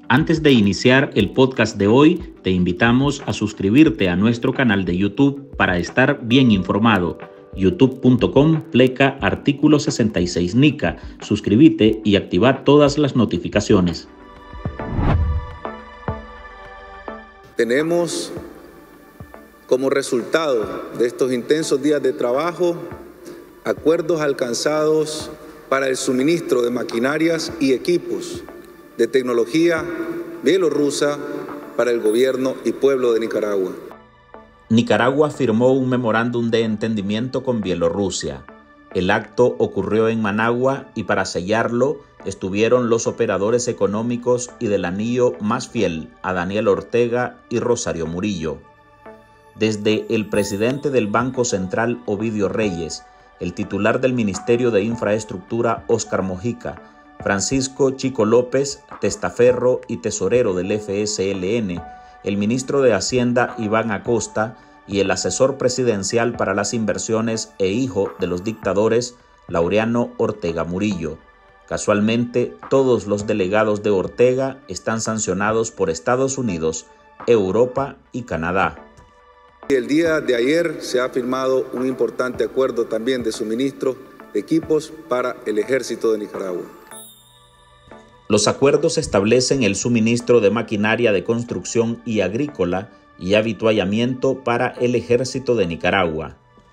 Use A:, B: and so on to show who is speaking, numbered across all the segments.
A: Antes de iniciar el podcast de hoy, te invitamos a suscribirte a nuestro canal de YouTube para estar bien informado. youtube.com/artículo 66 NICA. Suscríbete y activa todas las notificaciones.
B: Tenemos como resultado de estos intensos días de trabajo acuerdos alcanzados para el suministro de maquinarias y equipos de tecnología bielorrusa para el gobierno y pueblo de Nicaragua.
A: Nicaragua firmó un memorándum de entendimiento con Bielorrusia. El acto ocurrió en Managua y para sellarlo estuvieron los operadores económicos y del anillo más fiel a Daniel Ortega y Rosario Murillo. Desde el presidente del Banco Central, Ovidio Reyes, el titular del Ministerio de Infraestructura, Óscar Mojica, Francisco Chico López, testaferro y tesorero del FSLN, el ministro de Hacienda, Iván Acosta, y el asesor presidencial para las inversiones e hijo de los dictadores, Laureano Ortega Murillo. Casualmente, todos los delegados de Ortega están sancionados por Estados Unidos, Europa y Canadá.
B: El día de ayer se ha firmado un importante acuerdo también de suministro de equipos para el ejército de Nicaragua.
A: Los acuerdos establecen el suministro de maquinaria de construcción y agrícola y avituallamiento para el ejército de Nicaragua.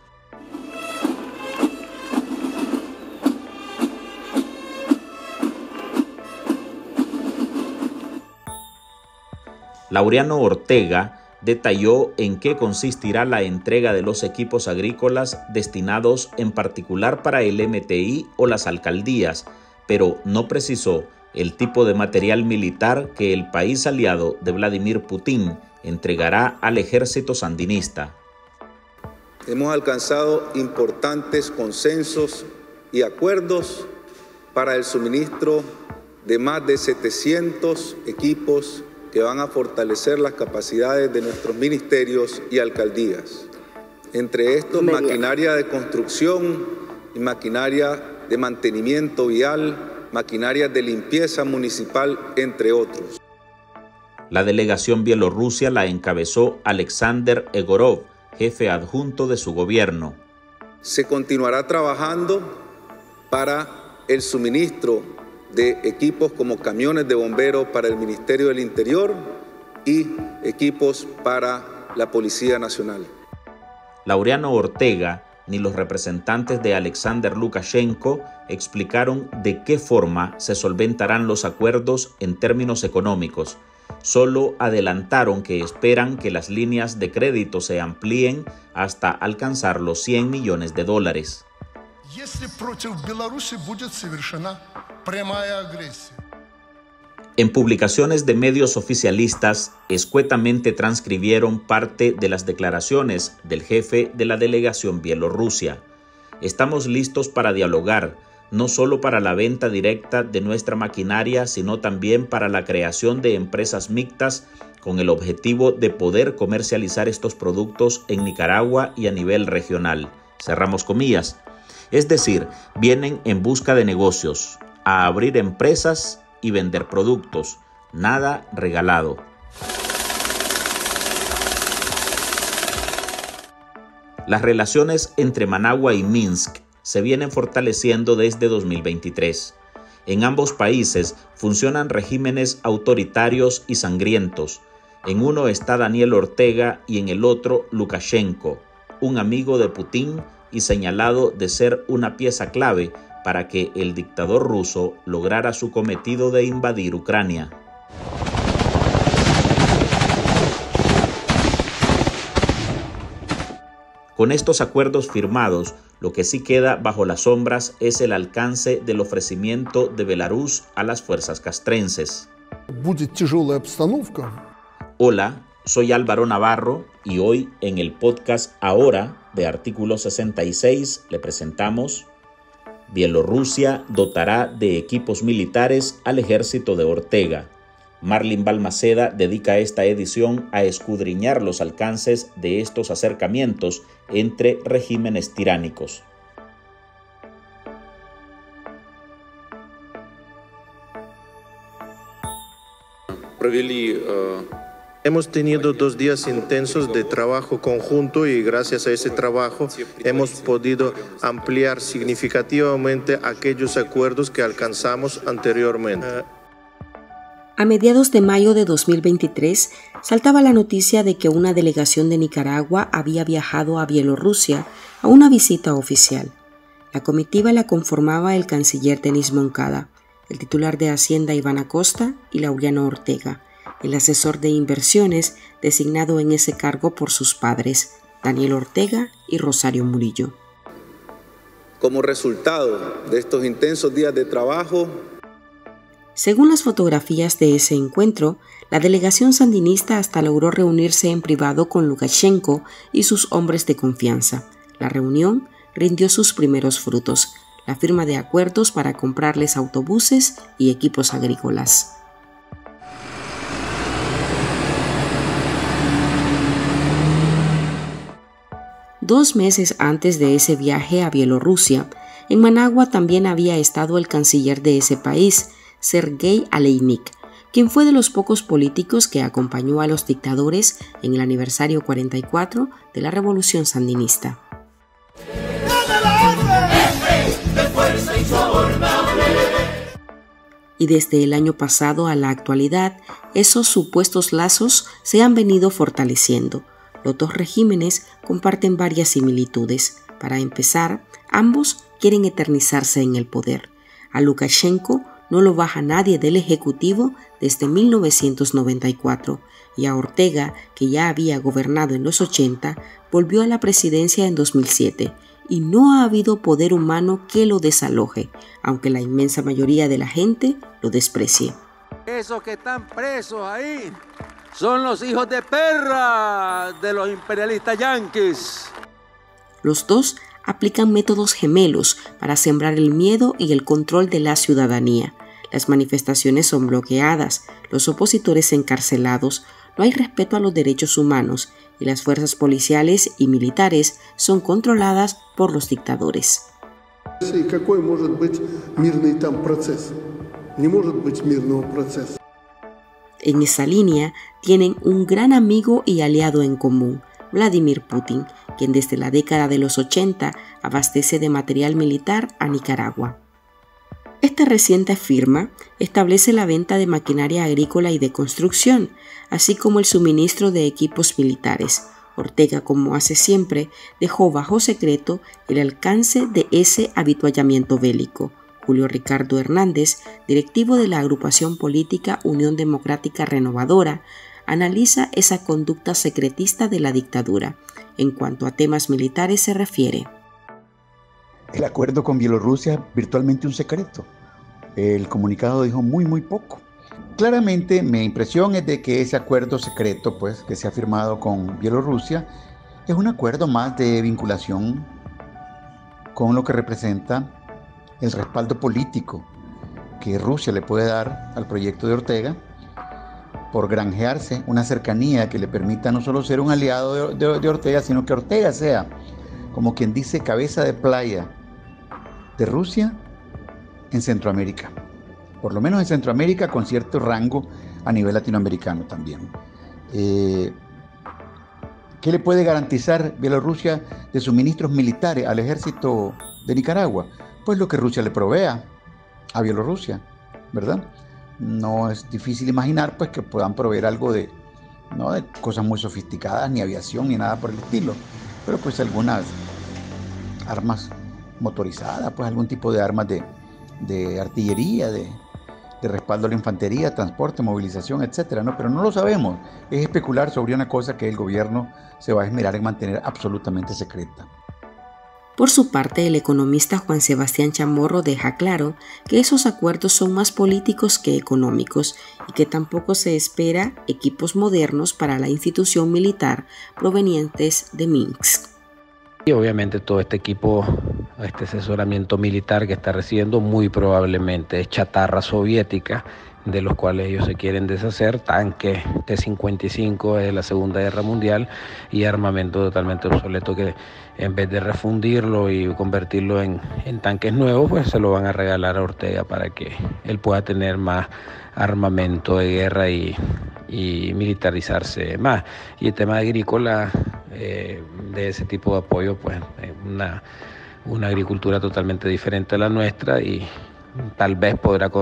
A: Laureano Ortega detalló en qué consistirá la entrega de los equipos agrícolas destinados en particular para el MTI o las alcaldías, pero no precisó el tipo de material militar que el país aliado de Vladimir Putin entregará al ejército sandinista.
B: Hemos alcanzado importantes consensos y acuerdos para el suministro de más de 700 equipos que van a fortalecer las capacidades de nuestros ministerios y alcaldías. Entre estos, maquinaria de construcción y maquinaria de mantenimiento vial, maquinaria de limpieza municipal, entre otros.
A: La delegación bielorrusia la encabezó Alexander Egorov, jefe adjunto de su gobierno.
B: Se continuará trabajando para el suministro de equipos como camiones de bomberos para el Ministerio del Interior y equipos para la Policía Nacional.
A: Laureano Ortega ni los representantes de Alexander Lukashenko explicaron de qué forma se solventarán los acuerdos en términos económicos. Solo adelantaron que esperan que las líneas de crédito se amplíen hasta alcanzar los $100 millones. En publicaciones de medios oficialistas, escuetamente transcribieron parte de las declaraciones del jefe de la delegación bielorrusia. Estamos listos para dialogar, no solo para la venta directa de nuestra maquinaria, sino también para la creación de empresas mixtas con el objetivo de poder comercializar estos productos en Nicaragua y a nivel regional. Cerramos comillas. Es decir, vienen en busca de negocios, a abrir empresas y vender productos, nada regalado. Las relaciones entre Managua y Minsk se vienen fortaleciendo desde 2023. En ambos países funcionan regímenes autoritarios y sangrientos. En uno está Daniel Ortega y en el otro Lukashenko, un amigo de Putin y señalado de ser una pieza clave para que el dictador ruso lograra su cometido de invadir Ucrania. Con estos acuerdos firmados, lo que sí queda bajo las sombras es el alcance del ofrecimiento de Belarus a las fuerzas castrenses. Hola, soy Álvaro Navarro y hoy en el podcast Ahora de Artículo 66 le presentamos: Bielorrusia dotará de equipos militares al ejército de Ortega. Marlin Balmaceda dedica esta edición a escudriñar los alcances de estos acercamientos entre regímenes tiránicos.
C: Hemos tenido 2 días intensos de trabajo conjunto y gracias a ese trabajo hemos podido ampliar significativamente aquellos acuerdos que alcanzamos anteriormente.
D: A mediados de mayo de 2023, saltaba la noticia de que una delegación de Nicaragua había viajado a Bielorrusia a una visita oficial. La comitiva la conformaba el canciller Denis Moncada, el titular de Hacienda Iván Acosta y Laureano Ortega, el asesor de inversiones designado en ese cargo por sus padres, Daniel Ortega y Rosario Murillo.
B: Como resultado de estos intensos días de trabajo,
D: según las fotografías de ese encuentro, la delegación sandinista hasta logró reunirse en privado con Lukashenko y sus hombres de confianza. La reunión rindió sus primeros frutos, la firma de acuerdos para comprarles autobuses y equipos agrícolas. Dos meses antes de ese viaje a Bielorrusia, en Managua también había estado el canciller de ese país, Sergei Aleinik, quien fue de los pocos políticos que acompañó a los dictadores en el aniversario 44 de la Revolución Sandinista. Y desde el año pasado a la actualidad, esos supuestos lazos se han venido fortaleciendo. Los dos regímenes comparten varias similitudes. Para empezar, ambos quieren eternizarse en el poder. A Lukashenko no lo baja nadie del Ejecutivo desde 1994 y a Ortega, que ya había gobernado en los 80, volvió a la presidencia en 2007 y no ha habido poder humano que lo desaloje, aunque la inmensa mayoría de la gente lo desprecie.
E: Esos que están presos ahí son los hijos de perra de los imperialistas yanquis.
D: Los dos aplican métodos gemelos para sembrar el miedo y el control de la ciudadanía. Las manifestaciones son bloqueadas, los opositores encarcelados, no hay respeto a los derechos humanos y las fuerzas policiales y militares son controladas por los dictadores. En esa línea tienen un gran amigo y aliado en común, Vladimir Putin, quien desde la década de los 80 abastece de material militar a Nicaragua. Esta reciente firma establece la venta de maquinaria agrícola y de construcción, así como el suministro de equipos militares. Ortega, como hace siempre, dejó bajo secreto el alcance de ese avituallamiento bélico. Julio Ricardo Hernández, directivo de la agrupación política Unión Democrática Renovadora, analiza esa conducta secretista de la dictadura. En cuanto a temas militares se refiere.
F: El acuerdo con Bielorrusia virtualmente un secreto. El comunicado dijo muy poco. Claramente mi impresión es de que ese acuerdo secreto que se ha firmado con Bielorrusia es un acuerdo más de vinculación con lo que representa el respaldo político que Rusia le puede dar al proyecto de Ortega por granjearse una cercanía que le permita no solo ser un aliado de Ortega, sino que Ortega sea, como quien dice, cabeza de playa de Rusia en Centroamérica. Por lo menos en Centroamérica, con cierto rango a nivel latinoamericano también. ¿Qué le puede garantizar Bielorrusia de suministros militares al ejército de Nicaragua? Pues lo que Rusia le provea a Bielorrusia, ¿verdad? No es difícil imaginar que puedan proveer algo de cosas muy sofisticadas, ni aviación, ni nada por el estilo, pero algunas armas motorizadas, algún tipo de armas de artillería, de respaldo a la infantería, transporte, movilización, etcétera, ¿no? Pero no lo sabemos. Es especular sobre una cosa que el gobierno se va a esmerar en mantener absolutamente secreta.
D: Por su parte, el economista Juan Sebastián Chamorro deja claro que esos acuerdos son más políticos que económicos y que tampoco se espera equipos modernos para la institución militar provenientes de Minsk.
G: Y obviamente todo este equipo, este asesoramiento militar que está recibiendo muy probablemente es chatarra soviética de los cuales ellos se quieren deshacer, tanques T-55 de la Segunda Guerra Mundial y armamento totalmente obsoleto que en vez de refundirlo y convertirlo en tanques nuevos, pues se lo van a regalar a Ortega para que él pueda tener más armamento de guerra y militarizarse más. Y el tema agrícola, de ese tipo de apoyo, pues una agricultura totalmente diferente a la nuestra, y tal vez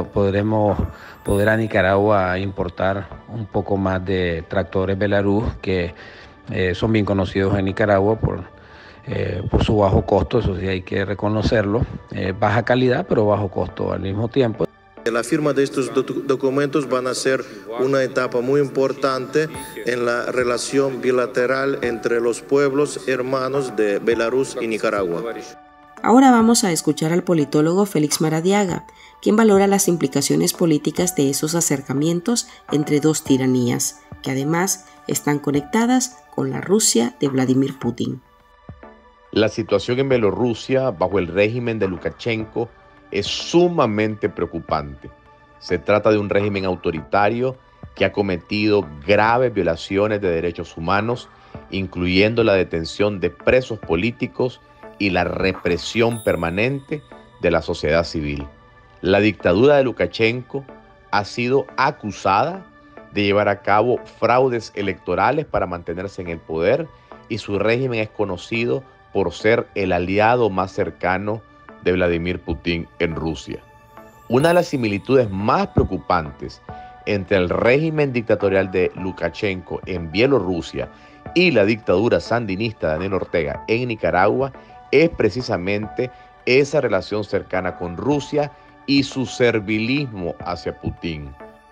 G: podrá Nicaragua importar un poco más de tractores Belarus, que son bien conocidos en Nicaragua por su bajo costo, eso sí hay que reconocerlo, baja calidad pero bajo costo al mismo tiempo.
C: La firma de estos documentos van a ser una etapa muy importante en la relación bilateral entre los pueblos hermanos de Belarus y Nicaragua.
D: Ahora vamos a escuchar al politólogo Félix Maradiaga, quien valora las implicaciones políticas de esos acercamientos entre dos tiranías, que además están conectadas con la Rusia de Vladimir Putin.
H: La situación en Bielorrusia bajo el régimen de Lukashenko es sumamente preocupante. Se trata de un régimen autoritario que ha cometido graves violaciones de derechos humanos, incluyendo la detención de presos políticos y la represión permanente de la sociedad civil. La dictadura de Lukashenko ha sido acusada de llevar a cabo fraudes electorales para mantenerse en el poder, y su régimen es conocido por ser el aliado más cercano de Vladimir Putin en Rusia. Una de las similitudes más preocupantes entre el régimen dictatorial de Lukashenko en Bielorrusia y la dictadura sandinista de Daniel Ortega en Nicaragua es precisamente esa relación cercana con Rusia y su servilismo hacia Putin.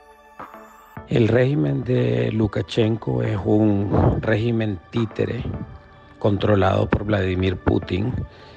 G: El régimen de Lukashenko es un régimen títere controlado por Vladimir Putin,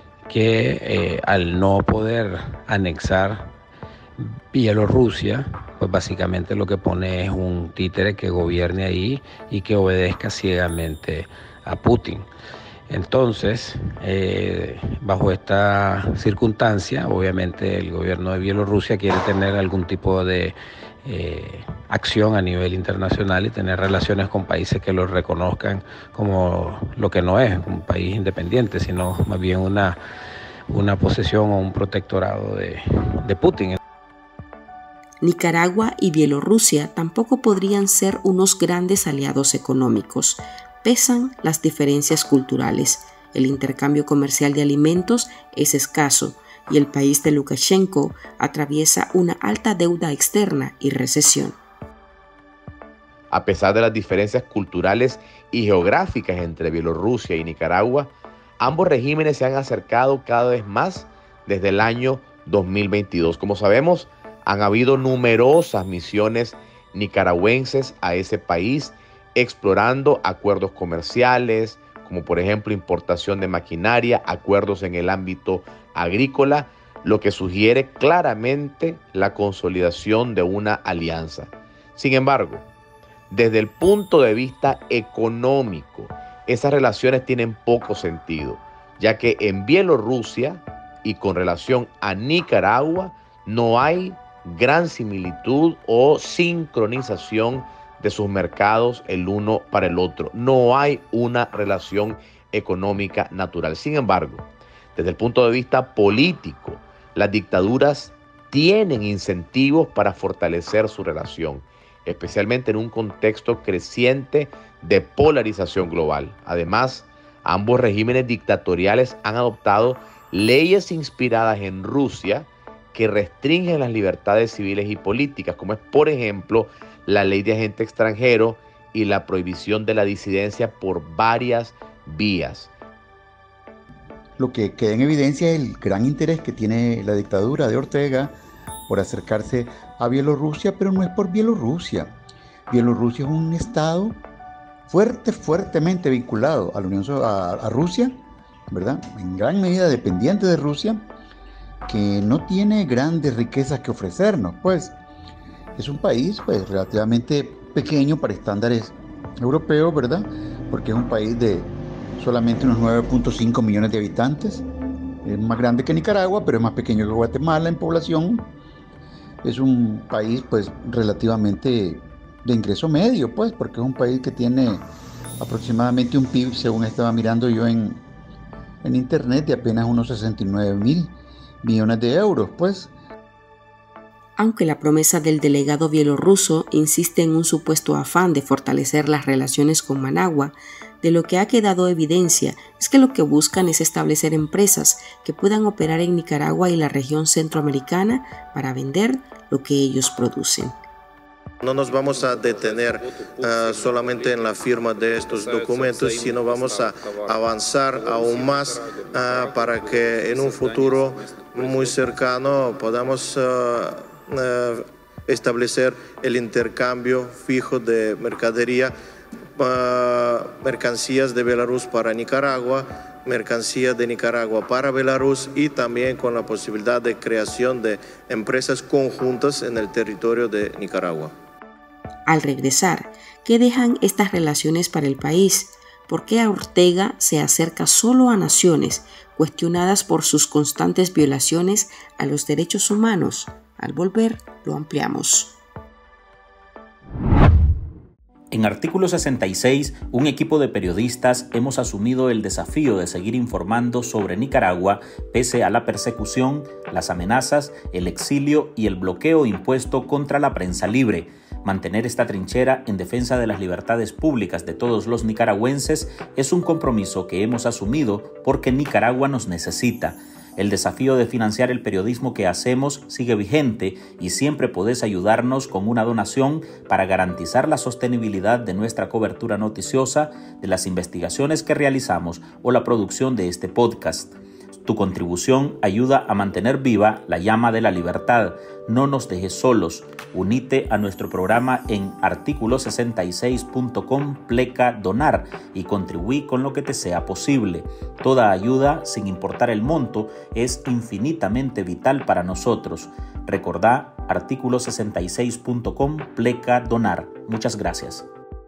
G: que al no poder anexar Bielorrusia, pues básicamente lo que pone es un títere que gobierne ahí y que obedezca ciegamente a Putin. Entonces, bajo esta circunstancia, obviamente el gobierno de Bielorrusia quiere tener algún tipo de acción a nivel internacional y tener relaciones con países que lo reconozcan como lo que no es un país independiente, sino más bien una posesión o un protectorado de Putin.
D: Nicaragua y Bielorrusia tampoco podrían ser unos grandes aliados económicos. Pesan las diferencias culturales, el intercambio comercial de alimentos es escaso y el país de Lukashenko atraviesa una alta deuda externa y recesión.
H: A pesar de las diferencias culturales y geográficas entre Bielorrusia y Nicaragua, ambos regímenes se han acercado cada vez más desde el año 2022. Como sabemos, han habido numerosas misiones nicaragüenses a ese país explorando acuerdos comerciales, como por ejemplo importación de maquinaria, acuerdos en el ámbito agrícola, lo que sugiere claramente la consolidación de una alianza. Sin embargo, desde el punto de vista económico, esas relaciones tienen poco sentido, ya que en Bielorrusia y con relación a Nicaragua no hay gran similitud o sincronización de sus mercados el uno para el otro. No hay una relación económica natural. Sin embargo, desde el punto de vista político, las dictaduras tienen incentivos para fortalecer su relación, especialmente en un contexto creciente de polarización global. Además, ambos regímenes dictatoriales han adoptado leyes inspiradas en Rusia que restringen las libertades civiles y políticas, como es, por ejemplo, la ley de agente extranjero y la prohibición de la disidencia por varias vías.
F: Lo que queda en evidencia es el gran interés que tiene la dictadura de Ortega por acercarse a Bielorrusia, pero no es por Bielorrusia. Bielorrusia es un estado fuertemente vinculado a la Unión a Rusia, ¿verdad? En gran medida dependiente de Rusia, que no tiene grandes riquezas que ofrecernos, pues. Es un país pues relativamente pequeño para estándares europeos, ¿verdad? Porque es un país de solamente unos 9.5 millones de habitantes. Es más grande que Nicaragua, pero es más pequeño que Guatemala en población. es un país pues relativamente de ingreso medio, pues, porque es un país que tiene aproximadamente un PIB, según estaba mirando yo en internet, de apenas unos 69.000 millones de euros, pues.
D: Aunque la promesa del delegado bielorruso insiste en un supuesto afán de fortalecer las relaciones con Managua, de lo que ha quedado evidencia es que lo que buscan es establecer empresas que puedan operar en Nicaragua y la región centroamericana para vender lo que ellos producen.
C: No nos vamos a detener solamente en la firma de estos documentos, sino vamos a avanzar aún más para que en un futuro muy cercano podamos establecer el intercambio fijo de mercadería, mercancías de Belarus para Nicaragua, mercancías de Nicaragua para Belarus y también con la posibilidad de creación de empresas conjuntas en el territorio de Nicaragua.
D: Al regresar, ¿qué dejan estas relaciones para el país? ¿Por qué Ortega se acerca solo a naciones cuestionadas por sus constantes violaciones a los derechos humanos? Al volver, lo ampliamos.
A: En Artículo 66, un equipo de periodistas hemos asumido el desafío de seguir informando sobre Nicaragua pese a la persecución, las amenazas, el exilio y el bloqueo impuesto contra la prensa libre. Mantener esta trinchera en defensa de las libertades públicas de todos los nicaragüenses es un compromiso que hemos asumido porque Nicaragua nos necesita. El desafío de financiar el periodismo que hacemos sigue vigente y siempre podés ayudarnos con una donación para garantizar la sostenibilidad de nuestra cobertura noticiosa, de las investigaciones que realizamos o la producción de este podcast. Tu contribución ayuda a mantener viva la llama de la libertad. No nos dejes solos. Unite a nuestro programa en articulo66.com/donar y contribuí con lo que te sea posible. Toda ayuda, sin importar el monto, es infinitamente vital para nosotros. Recordá articulo66.com/donar. Muchas gracias.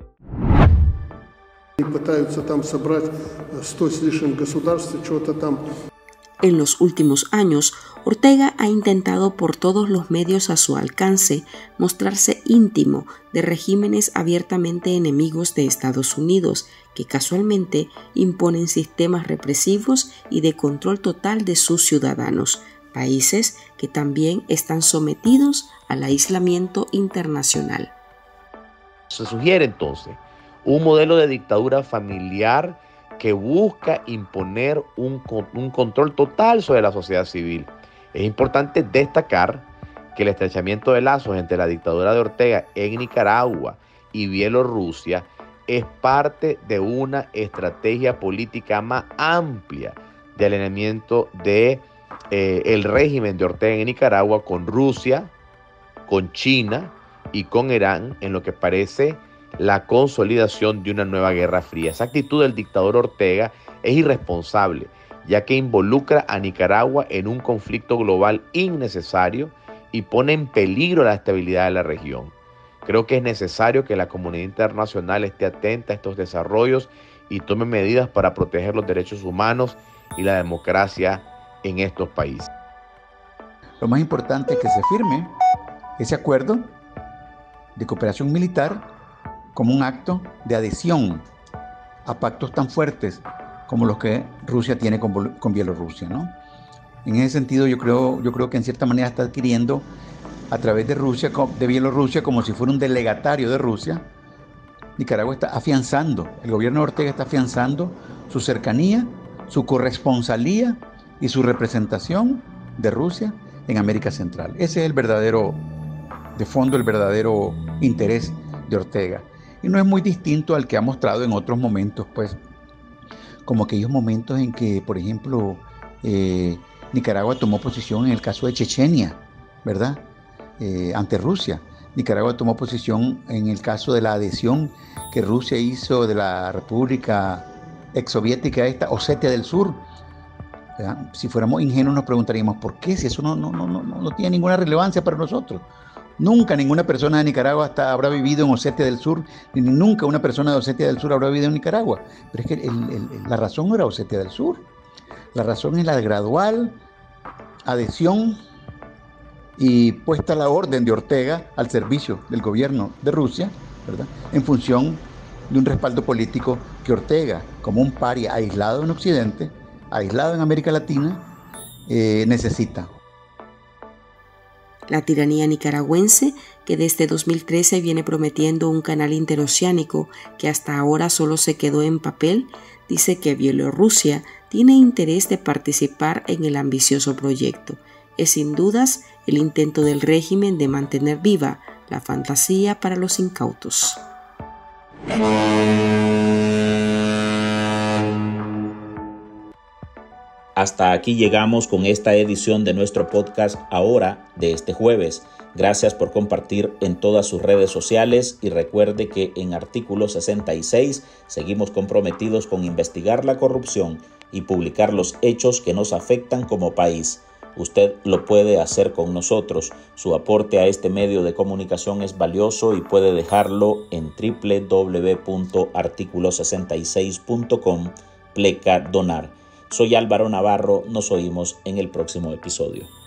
D: En los últimos años, Ortega ha intentado por todos los medios a su alcance mostrarse íntimo de regímenes abiertamente enemigos de Estados Unidos, que casualmente imponen sistemas represivos y de control total de sus ciudadanos, países que también están sometidos al aislamiento internacional.
H: Se sugiere entonces un modelo de dictadura familiar que busca imponer un control total sobre la sociedad civil. Es importante destacar que el estrechamiento de lazos entre la dictadura de Ortega en Nicaragua y Bielorrusia es parte de una estrategia política más amplia de alineamiento de el régimen de Ortega en Nicaragua con Rusia, con China y con Irán, en lo que parece la consolidación de una nueva guerra fría. Esa actitud del dictador Ortega es irresponsable, ya que involucra a Nicaragua en un conflicto global innecesario y pone en peligro la estabilidad de la región. Creo que es necesario que la comunidad internacional esté atenta a estos desarrollos y tome medidas para proteger los derechos humanos y la democracia en estos países.
F: Lo más importante es que se firme ese acuerdo de cooperación militar como un acto de adhesión a pactos tan fuertes como los que Rusia tiene con Bielorrusia, ¿no? En ese sentido, yo creo que en cierta manera está adquiriendo a través de Bielorrusia, como si fuera un delegatario de Rusia. Nicaragua está afianzando, el gobierno de Ortega está afianzando su cercanía, su corresponsalía y su representación de Rusia en América Central. Ese es el verdadero interés de Ortega. Y no es muy distinto al que ha mostrado en otros momentos, pues, como aquellos momentos en que, por ejemplo, Nicaragua tomó posición en el caso de Chechenia, ¿verdad? Ante Rusia. Nicaragua tomó posición en el caso de la adhesión que Rusia hizo de la República exsoviética Osetia del Sur. ¿Verdad? Si fuéramos ingenuos nos preguntaríamos ¿por qué? Si eso no tiene ninguna relevancia para nosotros. Nunca ninguna persona de Nicaragua habrá vivido en Osetia del Sur, ni nunca una persona de Osetia del Sur habrá vivido en Nicaragua. Pero es que la razón no era Osetia del Sur. La razón es la gradual adhesión y puesta la orden de Ortega al servicio del gobierno de Rusia, ¿verdad?, en función de un respaldo político que Ortega, como un paria aislado en Occidente, aislado en América Latina, necesita.
D: La tiranía nicaragüense, que desde 2013 viene prometiendo un canal interoceánico que hasta ahora solo se quedó en papel, dice que Bielorrusia tiene interés de participar en el ambicioso proyecto. Es sin dudas el intento del régimen de mantener viva la fantasía para los incautos.
A: Hasta aquí llegamos con esta edición de nuestro podcast Ahora de este jueves. Gracias por compartir en todas sus redes sociales y recuerde que en Artículo 66 seguimos comprometidos con investigar la corrupción y publicar los hechos que nos afectan como país. Usted lo puede hacer con nosotros. Su aporte a este medio de comunicación es valioso y puede dejarlo en www.articulo66.com/donar. Soy Álvaro Navarro, nos oímos en el próximo episodio.